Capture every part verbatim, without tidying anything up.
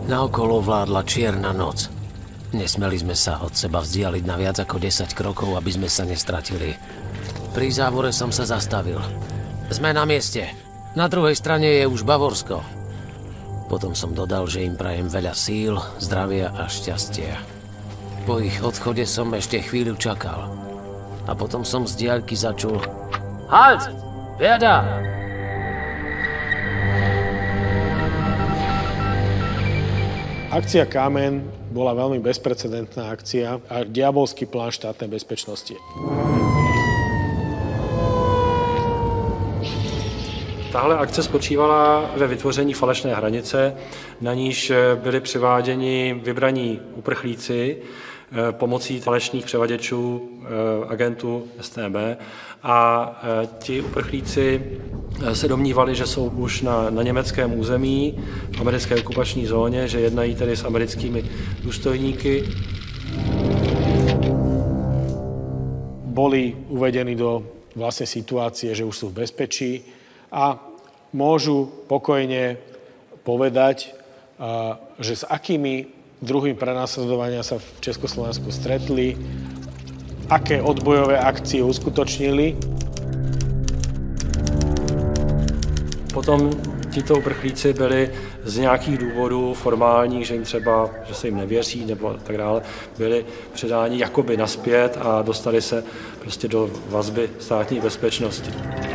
Naokolo vládla čierna noc. Nesmeli sme sa od seba vzdialiť na viac ako desať krokov, aby sme sa nestratili. Pri závore som sa zastavil. Sme na mieste. Na druhej strane je už Bavorsko. Potom som dodal, že im prajem veľa síl, zdravia a šťastia. Po ich odchode som ešte chvíľu čakal. A potom som z diaľky začul: Halt! Wer da? Akcia Kámen bola veľmi bezprecedentná akcia a diabolský plán štátnej bezpečnosti. Tahle akce spočívala ve vytvoření falešné hranice, na níž byli přiváděni vybraní uprchlíci pomocí falešných převaděčů agentů S T B a ti uprchlíci se domnívali, že jsou už na, na německém území, v americké okupační zóně, že jednají tedy s americkými důstojníky. Boli uvedení do vlastne situácie, že už sú v bezpečí a môžu pokojne povedať, že s akými druhým prenasledovania sa v Československu stretli, aké odbojové akcie uskutočnili. Potom tito uprchlíci byli z nějakých důvodů formálních, že jim třeba, že se jim nevěří nebo tak dále, byli předáni jakoby nazpět a dostali se prostě do vazby státní bezpečnosti.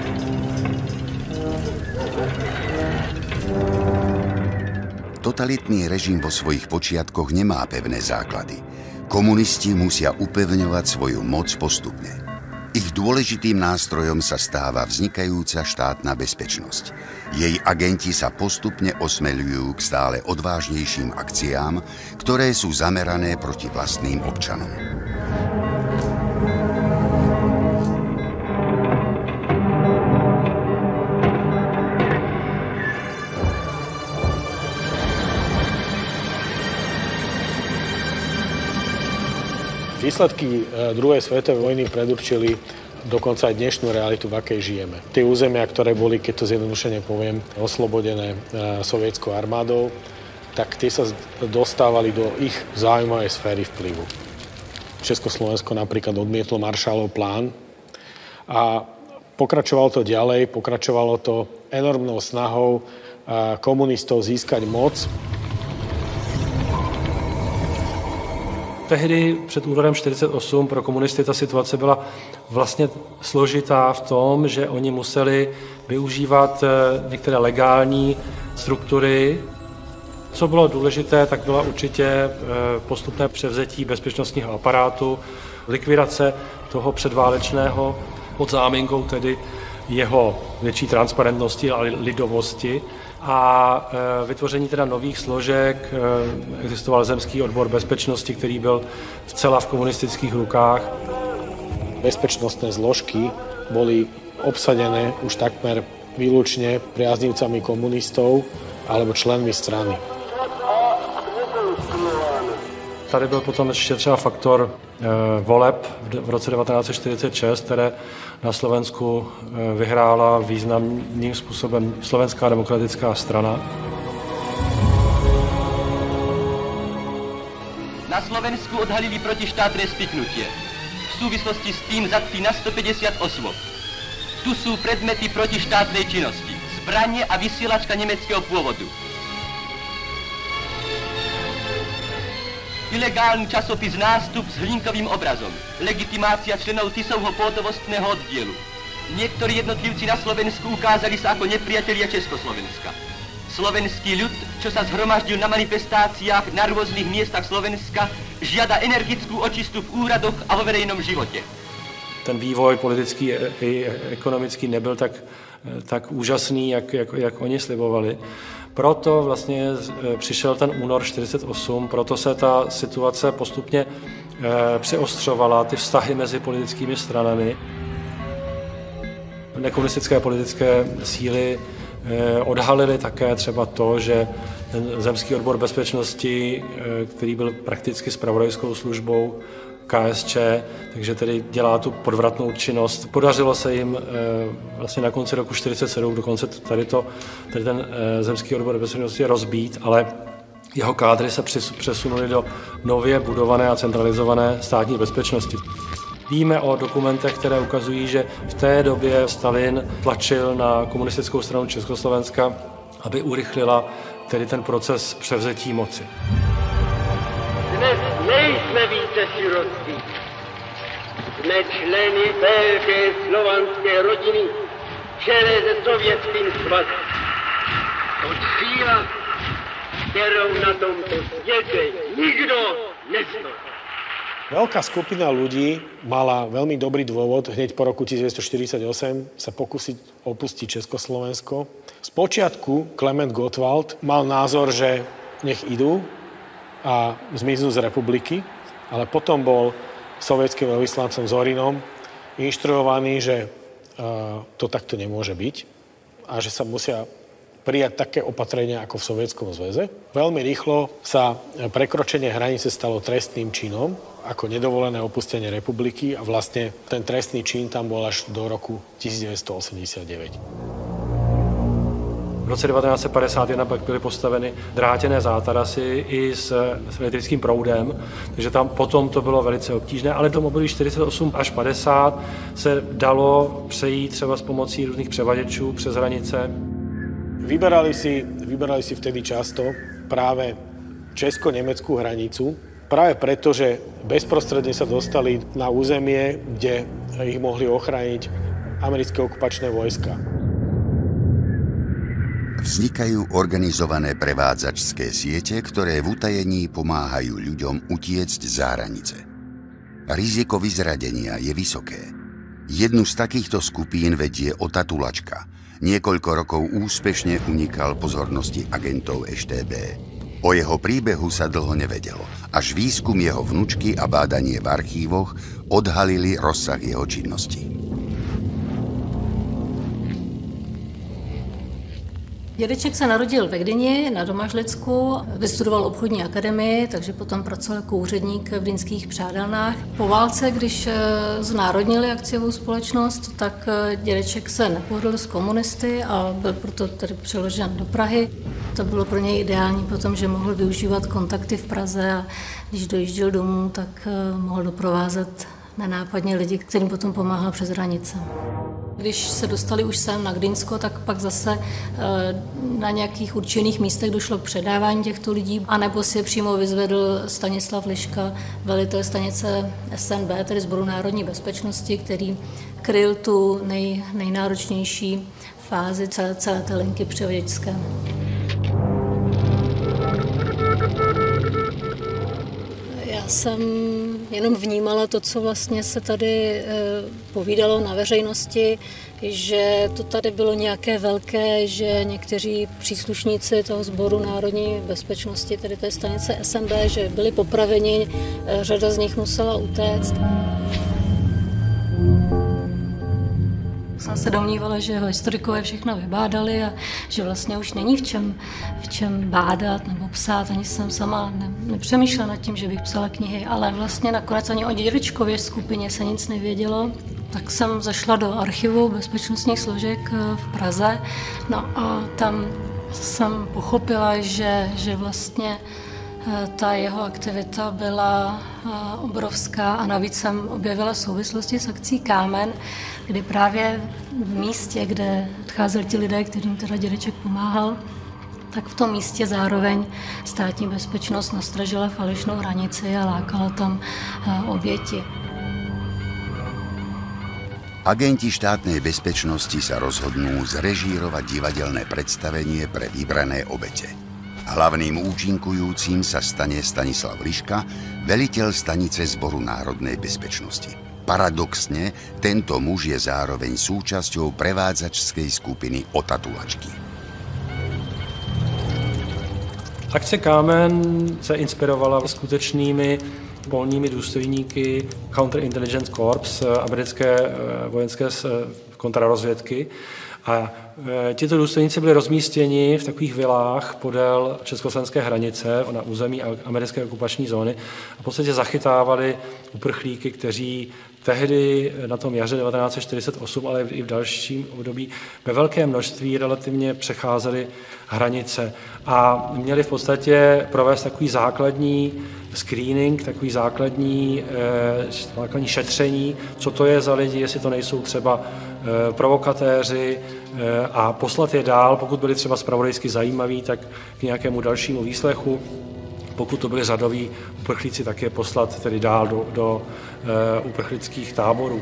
Totalitný režim vo svojich počiatkoch nemá pevné základy. Komunisti musia upevňovať svoju moc postupne. Ich dôležitým nástrojom sa stáva vznikajúca štátna bezpečnosť. Jej agenti sa postupne osmeľujú k stále odvážnejším akciám, ktoré sú zamerané proti vlastným občanom. Výsledky druhej svetovej vojny predurčili dokonca aj dnešnú realitu, v akej žijeme. Tie územia, ktoré boli, keď to zjednodušene poviem, oslobodené sovietskou armádou, tak tie sa dostávali do ich záujmovej sféry vplyvu. Československo napríklad odmietlo Maršallov plán a pokračovalo to ďalej, pokračovalo to enormnou snahou komunistov získať moc. Tehdy před únorem čtyřicet osm pro komunisty ta situace byla vlastně složitá v tom, že oni museli využívat některé legální struktury. Co bylo důležité, tak byla určitě postupné převzetí bezpečnostního aparátu, likvidace toho předválečného pod záminkou tedy jeho větší transparentnosti a lidovosti a vytvoření teda nových složek. Existoval zemský odbor bezpečnosti, který byl vcela v komunistických rukách. Bezpečnostné zložky boli obsadené už takmer výlučne priaznivcami komunistov alebo členmi strany. Tady byl potom ještě třeba faktor e, voleb v roce devatenáct set čtyřicet šest, které na Slovensku e, vyhrála významným způsobem Slovenská demokratická strana. Na Slovensku odhalili protištátne spiknutie. V súvislosti s tým zatkli na sto päťdesiat osôb. Tu sú predmety protištátnej činnosti, zbranie a vysielačka nemeckého pôvodu. Ilegálny časopis Nástup s hlinkovým obrazom, legitimácia členov Tisovho pohotovostného oddielu. Niektorí jednotlivci na Slovensku ukázali sa ako nepriatelia Československa. Slovenský ľud, čo sa zhromaždil na manifestáciách na rôznych miestach Slovenska, žiada energickú očistu v úradoch a vo verejnom živote. Ten vývoj politický i ekonomický nebyl tak, tak úžasný, jak, jak, jak oni slibovali. Proto vlastně přišel ten únor čtyřicet osm, proto se ta situace postupně e, přeostřovala, ty vztahy mezi politickými stranami. Nekomunistické politické síly e, odhalily také třeba to, že ten zemský odbor bezpečnosti, e, který byl prakticky zpravodajskou službou K S Č, takže tedy dělá tu podvratnou činnost. Podařilo se jim e, vlastně na konci roku čtyřicet sedm dokonce tady, to, tady ten e, zemský odbor bezpečnosti rozbít, ale jeho kádry se přesunuli do nově budované a centralizované státní bezpečnosti. Víme o dokumentech, které ukazují, že v té době Stalin tlačil na komunistickou stranu Československa, aby urychlila tedy ten proces převzetí moci. Dnes nejsme více sirotci. Jsme členy velké slovanské rodiny, čele se Sovětským svazem. Od síla, kterou na tomto světě nikdo nestojí. Veľká skupina ľudí mala veľmi dobrý dôvod hneď po roku devätnásťstoštyridsaťosem sa pokúsiť opustiť Československo. Spočiatku Klement Gottwald mal názor, že nech idú a zmiznú z republiky, ale potom bol sovietským veľvyslancom Zorinom inštruovaný, že to takto nemôže byť a že sa musia prijať také opatrenia ako v Sovietskom zväze. Veľmi rýchlo sa prekročenie hranice stalo trestným činom ako nedovolené opustenie republiky a vlastne ten trestný čin tam bol až do roku devätnásťstoosemdesiatdeväť. V roce devatenáct set padesát jedna pak byly postaveny drátěné zátarasy i s, s elektrickým proudem, takže tam potom to bylo velice obtížné, ale do období čtyřicet osm až padesát se dalo přejít třeba s pomocí různých převaděčů přes hranice. Vyberali si, vyberali si vtedy často práve česko-nemeckú hranicu, práve preto, že bezprostredne sa dostali na územie, kde ich mohli ochrániť americké okupačné vojska. Vznikajú organizované prevádzačské siete, ktoré v utajení pomáhajú ľuďom utiecť za hranice. Riziko vyzradenia je vysoké. Jednu z takýchto skupín vedie Ota Tulačka. Niekoľko rokov úspešne unikal pozornosti agentov es té bé. O jeho príbehu sa dlho nevedelo, až výskum jeho vnučky a bádanie v archívoch odhalili rozsah jeho činnosti. Dědeček se narodil ve Gdyni na Domažlicku, vystudoval obchodní akademii, takže potom pracoval jako úředník v dynských přádelnách. Po válce, když znárodnili akciovou společnost, tak dědeček se nepohodl s komunisty a byl proto tedy přeložen do Prahy. To bylo pro něj ideální potom, že mohl využívat kontakty v Praze a když dojížděl domů, tak mohl doprovázet nenápadně lidi, kterým potom pomáhal přes hranice. Když se dostali už sem na Gdynsko, tak pak zase na nějakých určených místech došlo k předávání těchto lidí, anebo si je přímo vyzvedl Stanislav Liška, velitel stanice es en bé, tedy Sboru národní bezpečnosti, který kryl tu nej, nejnáročnější fázi celé, celé té linky převaděčské. Já jsem jenom vnímala to, co vlastně se tady povídalo na veřejnosti, že to tady bylo nějaké velké, že někteří příslušníci toho Sboru národní bezpečnosti, tedy té stanice es en bé, že byli popraveni, řada z nich musela utéct. Jsem se domnívala, že ho historikové všechno vybádali a že vlastně už není v čem, v čem bádat nebo psát. Ani jsem sama ne, nepřemýšlela nad tím, že bych psala knihy, ale vlastně nakonec ani o dědečkově skupině se nic nevědělo. Tak jsem zašla do archivu bezpečnostních složek v Praze, no a tam jsem pochopila, že, že vlastně ta jeho aktivita byla obrovská a navíc jsem objevila souvislosti s akcí Kámen, kdy právě v místě, kde odcházeli ti lidé, kterým teda dědeček pomáhal, tak v tom místě zároveň státní bezpečnost nastražila falešnou hranici a lákala tam oběti. Agenti štátnej bezpečnosti sa rozhodnú zrežírovať divadelné predstavenie pre vybrané obete. Hlavným účinkujúcim sa stane Stanislav Liška, veliteľ stanice Zboru národnej bezpečnosti. Paradoxne, tento muž je zároveň súčasťou prevádzačskej skupiny Ota Tulačky. Akce Kámen se inspirovala skutečnými polními důstojníky Counterintelligence Corps, americké vojenské kontrarozvědky. A tito důstojníci byli rozmístěni v takových vilách podél československé hranice na území americké okupační zóny a v podstatě zachytávali uprchlíky, kteří tehdy na tom jaře devatenáct set čtyřicet osm, ale i v dalším období ve velké množství relativně přecházely hranice a měli v podstatě provést takový základní screening, takový základní, eh, základní šetření, co to je za lidi, jestli to nejsou třeba eh, provokatéři eh, a poslat je dál, pokud byli třeba zpravodajsky zajímaví, tak k nějakému dalšímu výslechu. Pokud to byli řadoví uprchlíci, tak je poslat tedy dál do, do uh, uprchlických táborů.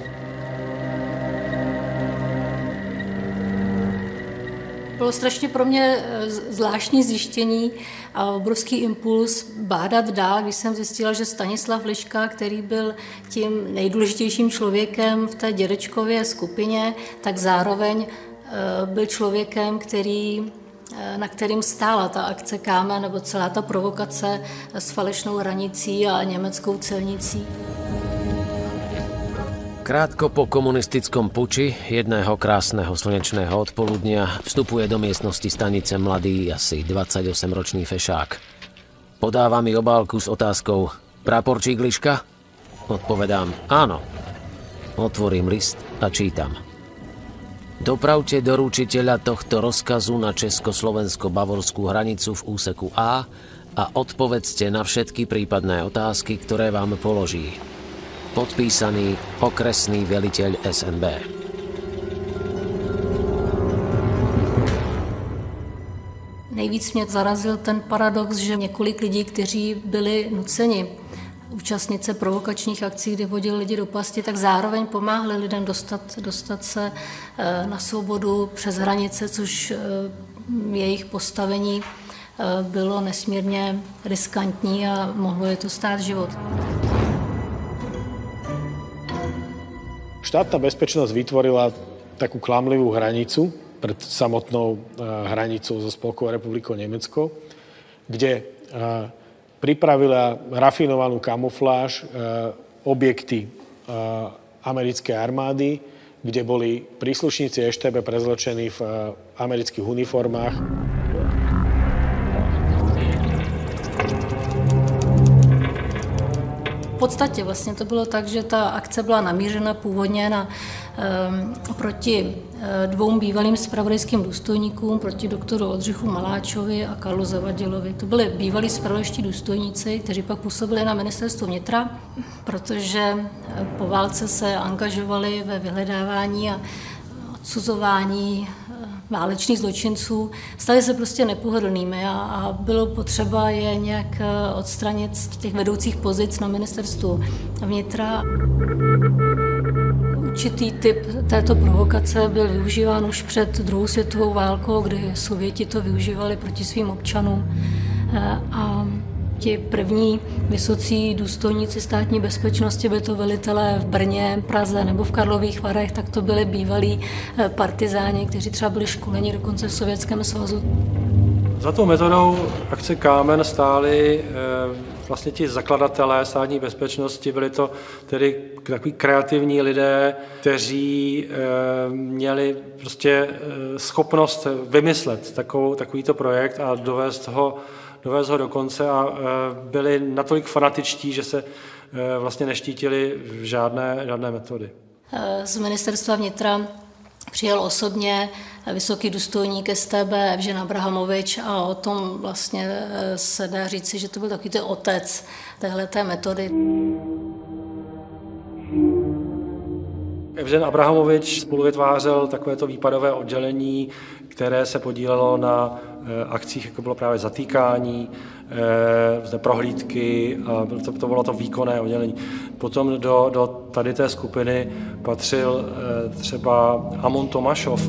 Bylo strašně pro mě zvláštní zjištění a obrovský impuls bádat dál, když jsem zjistila, že Stanislav Liška, který byl tím nejdůležitějším člověkem v té dědečkově skupině, tak zároveň byl člověkem, který na kterým stála ta akce Kámen nebo celá ta provokace s falešnou hranicí a německou celnicí. Krátko po komunistickom puči jedného krásneho slnečného odpoludnia vstupuje do miestnosti stanice mladý, asi dvadsaťosemročný fešák. Podáva mi obálku s otázkou Praporčík Liška? Odpovedám áno. Otvorím list a čítam. Dopravte doručiteľa tohto rozkazu na československo-bavorskú hranicu v úseku A a odpovedzte na všetky prípadné otázky, ktoré vám položí. Podpísaný okresný veliteľ es en bé. Nejvíc mě zarazil ten paradox, že několik lidí, kteří byli nuceni účastnit se provokačních akcí, kdy vodili lidi do pasti, tak zároveň pomáhali lidem dostat, dostat se na svobodu přes hranice, což jejich postavení bylo nesmírně riskantní a mohlo je to stát život. Štátna bezpečnosť vytvorila takú klamlivú hranicu pred samotnou hranicou so Spolkovou republikou Nemecko, kde pripravila rafinovanú kamufláž, objekty americkej armády, kde boli príslušníci es té bé prezlečení v amerických uniformách. V podstatě vlastně to bylo tak, že ta akce byla namířena původně na, um, proti dvou bývalým zpravodajským důstojníkům, proti doktoru Oldřichu Maláčovi a Karlu Zavadilovi. To byli bývalí zpravodajští důstojníci, kteří pak působili na ministerstvu vnitra, protože po válce se angažovali ve vyhledávání a odsuzování válečných zločinců, stali se prostě nepohodlnými a, a bylo potřeba je nějak odstranit z těch vedoucích pozic na ministerstvu vnitra. Určitý typ této provokace byl využíván už před druhou světovou válkou, kdy Sověti to využívali proti svým občanům. A ti první vysocí důstojníci státní bezpečnosti, byli to velitelé v Brně, Praze nebo v Karlových Varech, tak to byli bývalí partizáni, kteří třeba byli školeni dokonce v Sovětském svazu. Za tou metodou akce Kámen stáli vlastně ti zakladatelé státní bezpečnosti, byli to tedy takový kreativní lidé, kteří měli prostě schopnost vymyslet takovou, takovýto projekt a dovést ho dovést ho do konce a byli natolik fanatičtí, že se vlastně neštítili žádné, žádné metody. Z ministerstva vnitra přijel osobně vysoký důstojník es té bé Evžen Abrahamovič a o tom vlastně se dá říci, že to byl takový ten otec téhleté metody. Evžen Abrahamovič spoluvytvářel takovéto výpadové oddělení, které se podílelo na akcích, jako bylo právě zatýkání, prohlídky a to, to bylo to výkonné oddělení. Potom do, do tady té skupiny patřil třeba Amon Tomašov.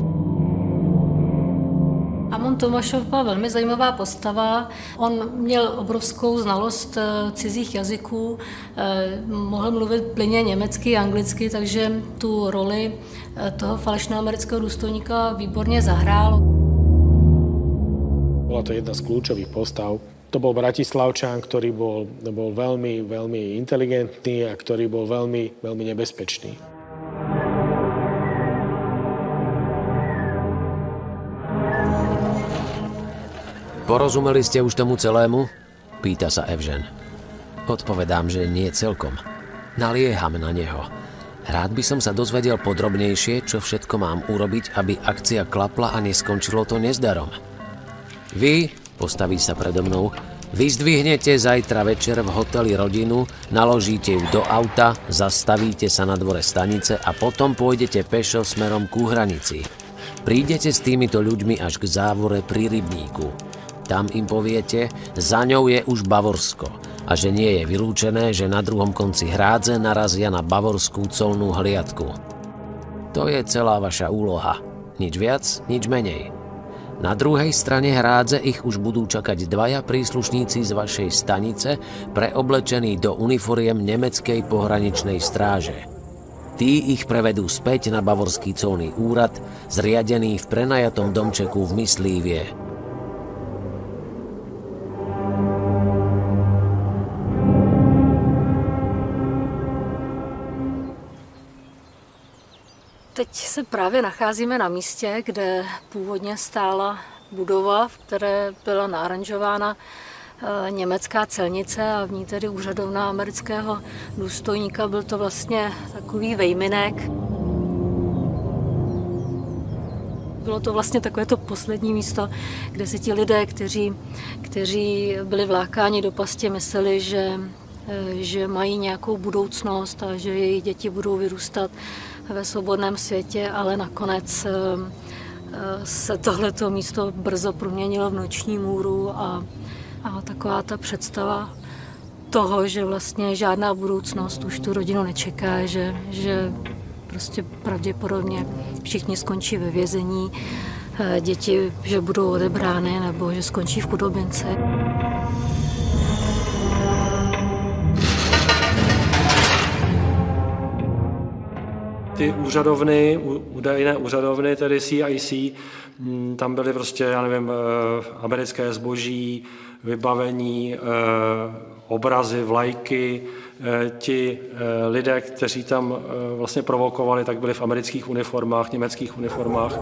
Amon Tomašov byla velmi zajímavá postava. On měl obrovskou znalost cizích jazyků, mohl mluvit plynně německy, anglicky, takže tu roli toho falešného amerického důstojníka výborně zahrál. Bola to jedna z kľúčových postav. To bol Bratislavčan, ktorý bol, bol veľmi, veľmi inteligentný a ktorý bol veľmi, veľmi nebezpečný. Porozumeli ste už tomu celému? Pýta sa Evžen. Odpovedám, že nie celkom. Nalieham na neho. Rád by som sa dozvedel podrobnejšie, čo všetko mám urobiť, aby akcia klapla a neskončilo to nezdarom. Vy, postaví sa predo mnou, vyzdvihnete zajtra večer v hoteli rodinu, naložíte ju do auta, zastavíte sa na dvore stanice a potom pôjdete pešo smerom ku hranici. Prídete s týmito ľuďmi až k závore pri rybníku. Tam im poviete, za ňou je už Bavorsko a že nie je vylúčené, že na druhom konci hrádze narazia na bavorskú colnú hliadku. To je celá vaša úloha. Nič viac, nič menej. Na druhej strane hrádze ich už budú čakať dvaja príslušníci z vašej stanice, preoblečení do uniforiem nemeckej pohraničnej stráže. Tí ich prevedú späť na bavorský colný úrad, zriadený v prenajatom domčeku v Myslívie. Teď se právě nacházíme na místě, kde původně stála budova, v které byla naaranžována německá celnice a v ní tedy úřadovna amerického důstojníka. Byl to vlastně takový vejminek. Bylo to vlastně takové to poslední místo, kde si ti lidé, kteří, kteří byli vlákáni do pasti, mysleli, že, že mají nějakou budoucnost a že jejich děti budou vyrůstat ve svobodném světě, ale nakonec se tohleto místo brzo proměnilo v noční můru a, a taková ta představa toho, že vlastně žádná budoucnost už tu rodinu nečeká, že, že prostě pravděpodobně všichni skončí ve vězení, děti, že budou odebrány nebo že skončí v chudobince. Ty úřadovny, údajné úřadovny, tedy C I C, tam byly prostě, já nevím, americké zboží, vybavení, obrazy, vlajky. Ti lidé, kteří tam vlastně provokovali, tak byli v amerických uniformách, německých uniformách.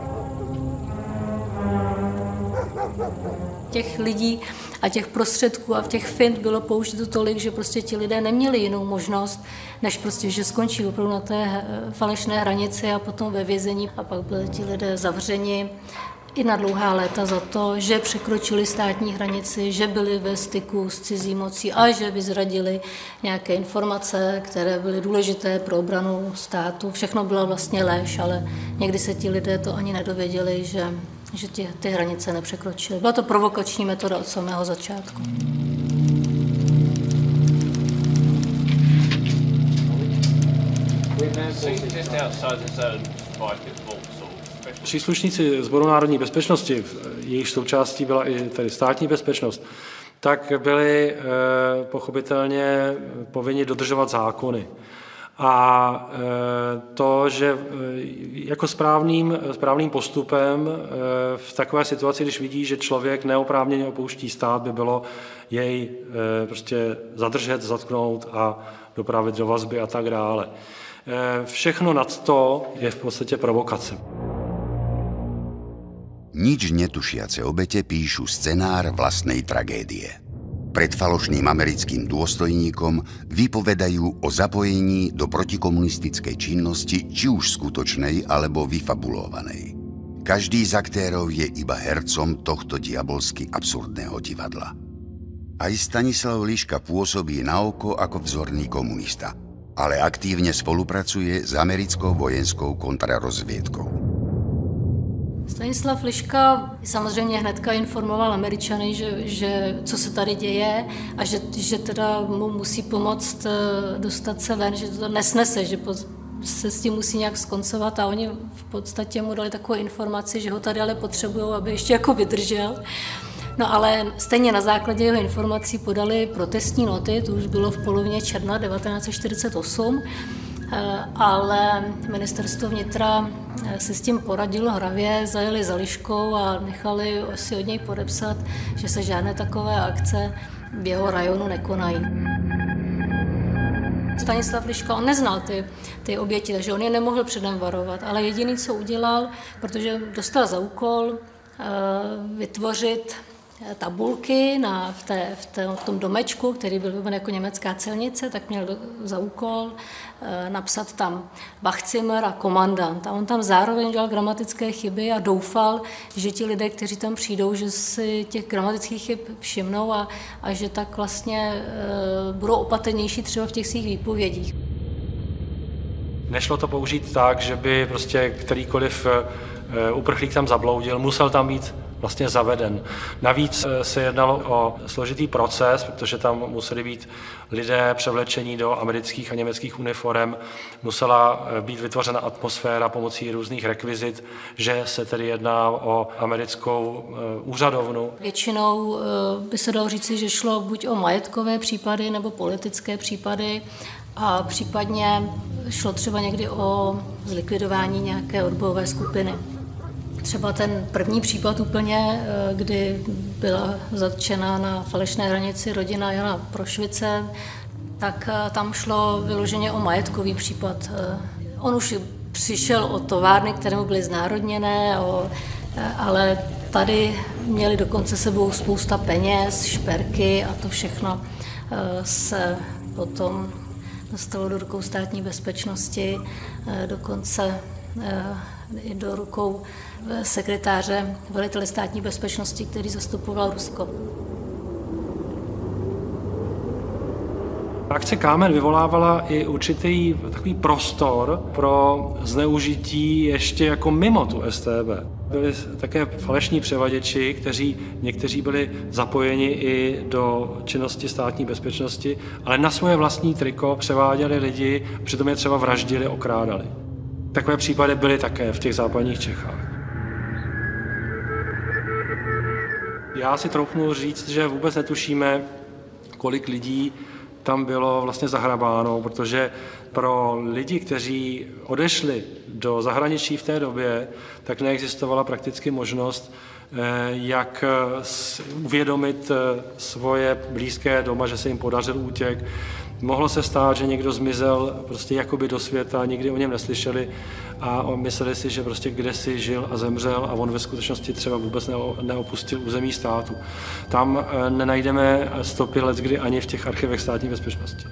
Těch lidí a těch prostředků a v těch fint bylo použito tolik, že prostě ti lidé neměli jinou možnost, než prostě, že skončí opravdu na té falešné hranici a potom ve vězení. A pak byli ti lidé zavřeni i na dlouhá léta za to, že překročili státní hranici, že byli ve styku s cizí mocí a že vyzradili nějaké informace, které byly důležité pro obranu státu. Všechno byla vlastně lež, ale někdy se ti lidé to ani nedověděli, že, že ty, ty hranice nepřekročily. Byla to provokační metoda od samého začátku. Příslušníci Sboru národní bezpečnosti, jejich součástí byla i tedy státní bezpečnost, tak byli e, pochopitelně povinni dodržovat zákony. A e, to, že e, jako správným, správným postupem e, v takové situaci, když vidí, že člověk neoprávněně opouští stát, by bylo jej e, prostě zadržet, zatknout a dopravit do vazby a tak dále. E, všechno nad to je v podstatě provokace. Nič netušiace obete píšu scenár vlastnej tragédie. Pred falošným americkým dôstojníkom vypovedajú o zapojení do protikomunistickej činnosti, či už skutočnej, alebo vyfabulovanej. Každý z aktérov je iba hercom tohto diabolsky absurdného divadla. Aj Stanislav Liška pôsobí na oko ako vzorný komunista, ale aktívne spolupracuje s americkou vojenskou kontrarozviedkou. Stanislav Liška samozřejmě hnedka informoval Američany, že, že co se tady děje a že, že teda mu musí pomoct dostat se ven, že to nesnese, že se s tím musí nějak skoncovat a oni v podstatě mu dali takovou informaci, že ho tady ale potřebují, aby ještě jako vydržel. No ale stejně na základě jeho informací podali protestní noty, to už bylo v polovině června devatenáct set čtyřicet osm, ale ministerstvo vnitra se s tím poradilo hravě, zajeli za Liškou a nechali si od něj podepsat, že se žádné takové akce v jeho rajonu nekonají. Stanislav Liška, on neznal ty, ty oběti, takže on je nemohl předem varovat, ale jediný, co udělal, protože dostal za úkol vytvořit tabulky na, v, té, v, té, v tom domečku, který byl vybaven jako německá celnice, tak měl za úkol e, napsat tam Wachzimmer a komandant. A on tam zároveň dělal gramatické chyby a doufal, že ti lidé, kteří tam přijdou, že si těch gramatických chyb všimnou a, a že tak vlastně e, budou opatrnější třeba v těch svých výpovědích. Nešlo to použít tak, že by prostě kterýkoliv uprchlík tam zabloudil, musel tam být vlastně zaveden. Navíc se jednalo o složitý proces, protože tam museli být lidé převlečení do amerických a německých uniform, musela být vytvořena atmosféra pomocí různých rekvizit, že se tedy jedná o americkou úřadovnu. Většinou by se dalo říci, že šlo buď o majetkové případy nebo politické případy, a případně šlo třeba někdy o zlikvidování nějaké odbojové skupiny. Třeba ten první případ úplně, kdy byla zatčena na falešné hranici rodina Jana Prošvice, tak tam šlo vyloženě o majetkový případ. On už přišel o továrny, které mu byly znárodněné, ale tady měli dokonce sebou spousta peněz, šperky a to všechno se potom dostalo do rukou státní bezpečnosti, dokonce i do rukou sekretáře velitele státní bezpečnosti, který zastupoval Rusko. Akce Kámen vyvolávala i určitý takový prostor pro zneužití ještě jako mimo tu S T B. Byli také falešní převaděči, kteří někteří byli zapojeni i do činnosti státní bezpečnosti, ale na svoje vlastní triko převáděli lidi, přitom je třeba vraždili, okrádali. Takové případy byly také v těch západních Čechách. Já si troufnu říct, že vůbec netušíme, kolik lidí tam bylo vlastně zahrabáno, protože pro lidi, kteří odešli do zahraničí v té době, tak neexistovala prakticky možnost, jak uvědomit svoje blízké doma, že se jim podařil útěk. Mohlo se stát, že někdo zmizel prostě jakoby do světa, nikdy o něm neslyšeli a mysleli si, že prostě kdesi žil a zemřel a on ve skutečnosti třeba vůbec neopustil území státu. Tam nenajdeme stopy leckdy ani v těch archivech státní bezpečnosti.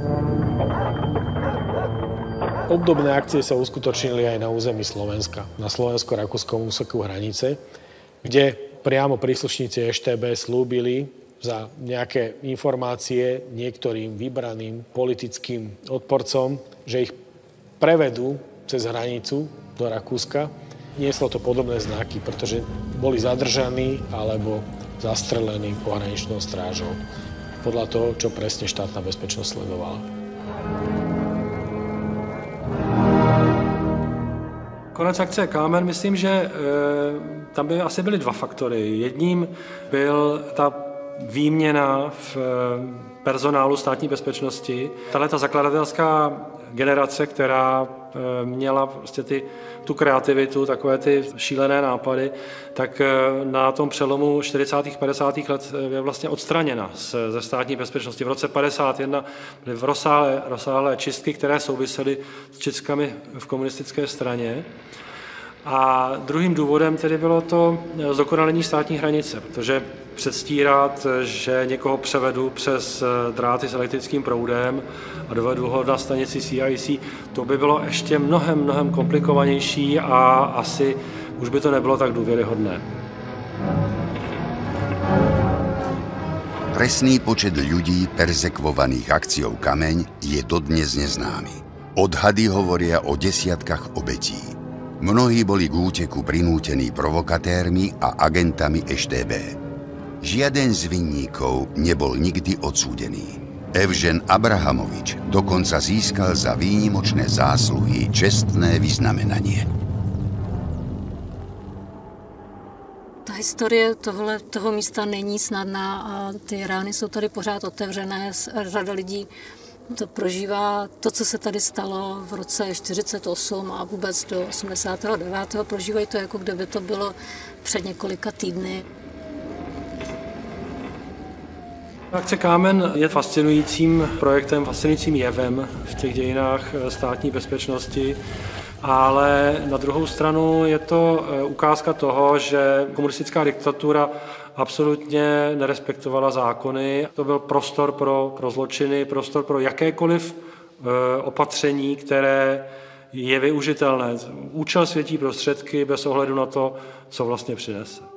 Obdobné akcie sa uskutočnili aj na území Slovenska, na slovensko-rakúskom úseku hranice, kde priamo príslušníci eš té bé slúbili za nejaké informácie niektorým vybraným politickým odporcom, že ich prevedú cez hranicu do Rakúska. Nieslo to podobné znaky, pretože boli zadržaní alebo zastrelení pohraničnou strážou. Podľa toho, čo presne štátna bezpečnosť sledovala. Konec akce Kámen, myslím, že e, tam by asi byly dva faktory. Jedním byl ta výměna v personálu státní bezpečnosti. Tahle ta zakladatelská generace, která měla prostě ty, tu kreativitu, takové ty šílené nápady, tak na tom přelomu čtyřicátých padesátých let je vlastně odstraněna ze státní bezpečnosti. V roce padesát jedna byly v rozsáhlé, rozsáhlé čistky, které souvisely s čistkami v komunistické straně. A druhým důvodem tedy bylo to zdokonalení státní hranice, protože předstírat, že někoho převedu přes dráty s elektrickým proudem a dovedu ho na stanici C I C, to by bylo ještě mnohem, mnohem komplikovanější a asi už by to nebylo tak důvěryhodné. Presný počet ľudí perzekvovaných akciou Kameň je dodnes neznámy. Odhady hovoria o desiatkách obetí. Mnohí boli k úteku prinútení provokatérmi a agentami eš té bé. Žiaden z vinníkov nebol nikdy odsúdený. Evžen Abrahamovič dokonca získal za výnimočné zásluhy čestné vyznamenanie. Ta historie tohle, toho místa není snadná a ty rány jsou tady pořád otevřené. Řada lidí to prožívá, to, co se tady stalo v roce čtyřicet osm a vůbec do osmdesátého devátého prožívají to, jako kdyby to bylo před několika týdny. Akce Kámen je fascinujícím projektem, fascinujícím jevem v těch dějinách státní bezpečnosti, ale na druhou stranu je to ukázka toho, že komunistická diktatura absolutně nerespektovala zákony. To byl prostor pro, pro zločiny, prostor pro jakékoliv e, opatření, které je využitelné. Účel světí prostředky bez ohledu na to, co vlastně přinese.